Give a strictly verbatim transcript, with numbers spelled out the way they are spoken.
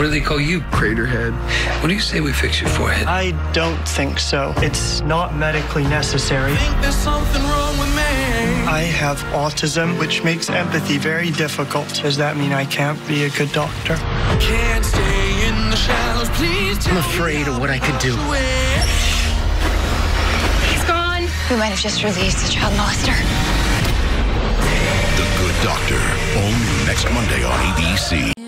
What do they call you? Craterhead. What do you say we fix your forehead? I don't think so. It's not medically necessary. I think there's something wrong with me. I have autism, which makes empathy very difficult. Does that mean I can't be a good doctor? Can't stay in the shadows, please. I'm afraid of what I could do. He's gone. We might have just released a child molester. The Good Doctor, only next Monday on A B C.